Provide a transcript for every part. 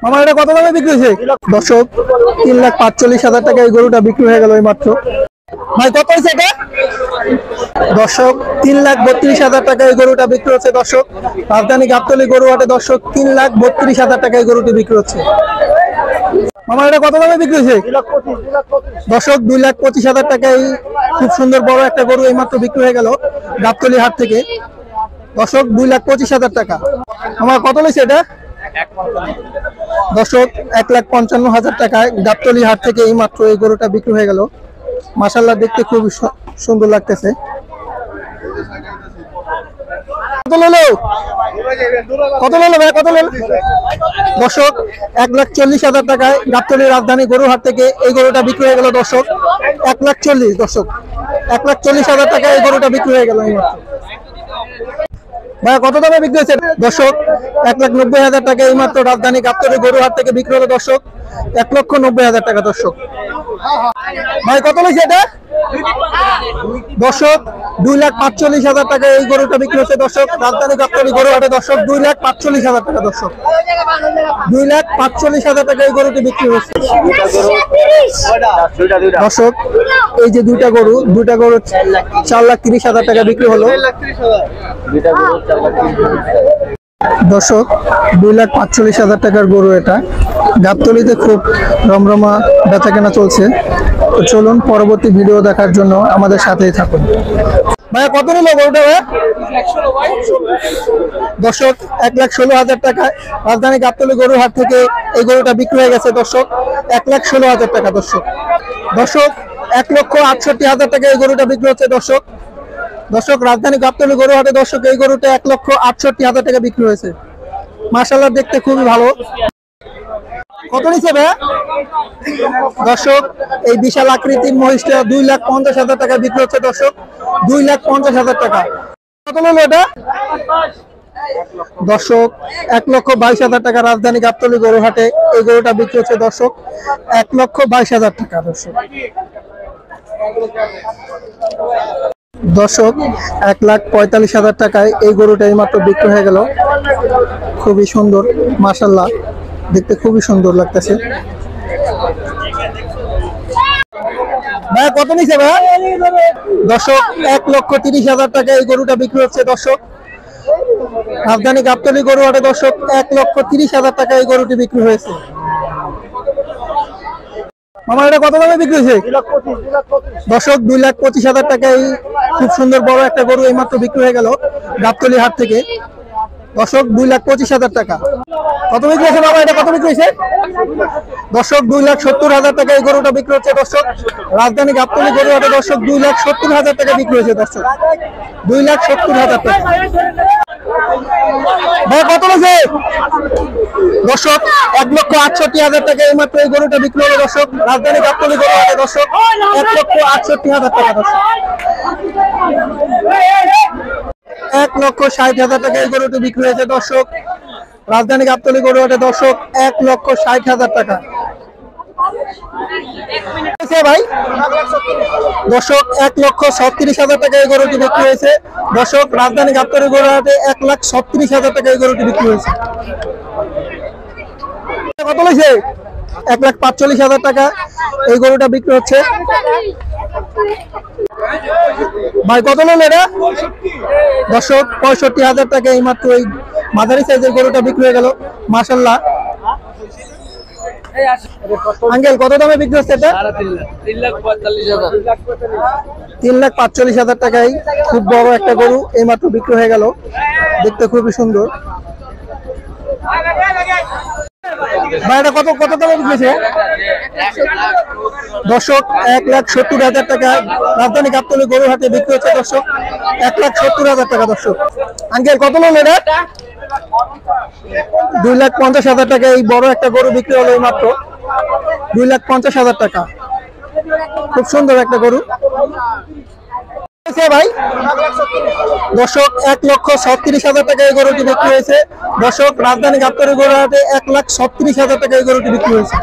মামা এটা কত দামে বিক্রি হয়েছে? দর্শক 3,45,000 টাকা এই গরুটা বিক্রি হয়ে গেল এই মাত্র। ভাই কত হয়েছে এটা? দর্শক 3,32,000 টাকা এই গরুটা বিক্রি হচ্ছে দর্শক। রাজধানী গাবতলী গরু হাটে দর্শক 3,32,000 টাকা এই গরুটি বিক্রি হচ্ছে। মামা এটা কত দামে বিক্রি হয়েছে? দর্শক 2,25,000 টাকায় খুব সুন্দর বড় একটা গরু এই মাত্র বিক্রি হয়ে গেল গাবতলী হাট থেকে দর্শক। 2,25,000 টাকা। আমার কত হয়েছে এটা? দর্শক 1,55,000 টাকায় গাবতলী হাট থেকে এই মাত্র এই গরুটা বিক্রি হয়ে গেল। মাশাআল্লাহ দেখতে খুব সুন্দর লাগতেছে। কত হলো ভাই? কত হলো? দর্শক 1,40,000 টাকায় গাবতলী রাজধানী গরু হাট থেকে এই গরুটা বিক্রি হয়ে গেল দর্শক। 1,40,000 দর্শক 1,40,000 টাকায় এই গরুটা বিক্রি হয়ে গেল এই মাত্র। ভাই কত দামে বিক্রি হয়েছে? দর্শক 1,90,000 টাকা এই মাত্র রাজধানী গাবতলী গরু হাট থেকে বিক্রি হলো দর্শক। 1,90,000 টাকা দর্শক। ভাই কত হয়েছে এটা? দর্শক 2,45,000 টাকা এই গরুটা বিক্রি হচ্ছে দর্শক রাজধানী গাবতলী গরু হাটে দর্শক। 2,45,000 টাকা দর্শক। 2,45,000 টাকা এই গরুটি বিক্রি হচ্ছে দর্শক। এই যে দুইটা গরু 4,30,000 টাকা বিক্রি হলো দর্শক। 2,45,000 টাকার গরু এটা। গাবতলীতে খুব রমরমা বেচাকেনা চলছে। তো চলুন পরবর্তী ভিডিও দেখার জন্য আমাদের সাথেই থাকুন। ভাইয়া কত নিল গরুটা ভাইয়া? দর্শক 1,16,000 টাকায় রাজধানী গাবতলী গরু হাট থেকে এই গরুটা বিক্রি হয়ে গেছে দর্শক। 1,16,000 টাকা দর্শক। দর্শক 1,68,000 টাকা এই গরুটা বিক্রি হচ্ছে দর্শক। দর্শক রাজধানী গাবতলী গরু হাটে দর্শক এই গরুটা 1,68,000 টাকা বিক্রি হয়েছে। মাশাআল্লাহ দেখতে খুবই ভালো। কত নিচ্ছে ভাইয়া? দর্শক এই বিশাল আকৃতির মহিষটা 2,50,000 টাকা বিক্রি হচ্ছে দর্শক। 2,50,000 টাকা। কত হলো এটা? দর্শক 1,22,000 টাকা রাজধানী গাবতলী গরু হাটে এই গরুটা বিক্রি হচ্ছে দর্শক। 1,22,000 টাকা দর্শক। দর্শক 1,45,000 টাকায় এই গরুটা এই মাত্র বিক্রি হয়ে গেল। খুবই সুন্দর মাশাআল্লাহ দেখতে খুবই সুন্দর লাগতেছে। ভাই কত নিছে ভাই? দর্শক 1,30,000 টাকা এই গরুটা বিক্রি হচ্ছে দর্শক রাজধানী গাবতলী গরু হাটে দর্শক। 1,30,000 টাকা এই গরুটি বিক্রি হয়েছে। মামা এটা কত দামে বিক্রি হয়েছে? দর্শক 2,25,000 টাকায় খুব সুন্দর বড় একটা গরু এই মাত্র বিক্রি হয়ে গেল গাবতলী হাট থেকে দর্শক। 2,25,000 টাকা। কত বিক্রি হয়েছে বাবা? এটা কত বিক্রি হয়েছে? দর্শক 2,70,000 টাকা এই গরুটা বিক্রি হচ্ছে দর্শক রাজধানী গাবতলী গরু হাটে দর্শক। 2,70,000 টাকা বিক্রি হয়েছে দর্শক। 2,70,000 টাকা। ভাই কত হয়েছে? দর্শক 1,68,000 টাকা এই মাত্র এই গরুটা বিক্রি হলো দর্শক রাজধানী গাবতলী গরু হাটে দর্শক। 1,68,000 টাকা দর্শক। 1,60,000 টাকা এই গরুটি বিক্রি হয়েছে দর্শক রাজধানী গাবতলী গরু হাটে দর্শক। 1,60,000 টাকা। ভাই দর্শক 1,36,000 টাকা এই গরুটি বিক্রি হয়েছে দর্শক রাজধানী গাবতলী গরু হাটে। 1,36,000 টাকা এই গরুটি বিক্রি হয়েছে। কত হয়েছে? 1,45,000 টাকা এই গরুটা বিক্রি হচ্ছে। ভাই কত হলো এটা? দর্শক 65,000 টাকা এই মাত্র এই মাঝারি সাইজের গরুটা বিক্রি হয়ে গেল মাশাআল্লাহ। আঙ্কেল কত দামে বিক্রি হচ্ছে এটা? 3,45,000 টাকায় খুব বড় একটা গরু এই মাত্র বিক্রি হয়ে গেল। দেখতে খুবই সুন্দর। ভাই এটা কত দামে বিক্রি হয়েছে? দর্শক 1,70,000 টাকা রাজধানী গাবতলী গরু হাটে বিক্রি হচ্ছে দর্শক। 1,70,000 টাকা দর্শক। আঙ্কেল কত হলো এটা? 2,50,000 টাকা এই বড় একটা গরু বিক্রি হলো এই মাত্র। 2,50,000 টাকা। খুব সুন্দর একটা গরু ভাই। দর্শক 1,36,000 টাকা এই গরুটি বিক্রি হয়েছে দর্শক রাজধানী গাবতলী গরু হাটে। 1,36,000 টাকা এই গরুটি বিক্রি হয়েছে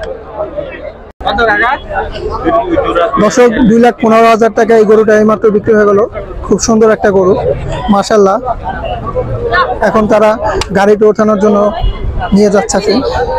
দর্শক। 2,15,000 টাকা এই গরুটা এই মাত্র বিক্রি হয়ে গেল। খুব সুন্দর একটা গরু মাশাআল্লাহ। এখন তারা গাড়িতে ওঠানোর জন্য নিয়ে যাচ্ছে।